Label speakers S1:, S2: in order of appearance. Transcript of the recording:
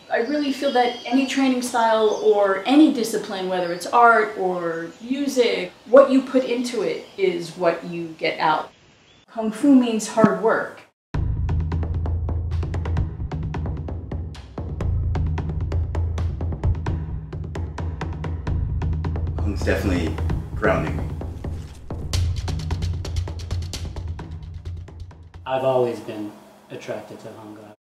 S1: I really feel that any training style or any discipline, whether it's art or music, what you put into it is what you get out. Kung Fu means hard work.
S2: It's definitely grounding me.
S3: I've always been attracted to Hung.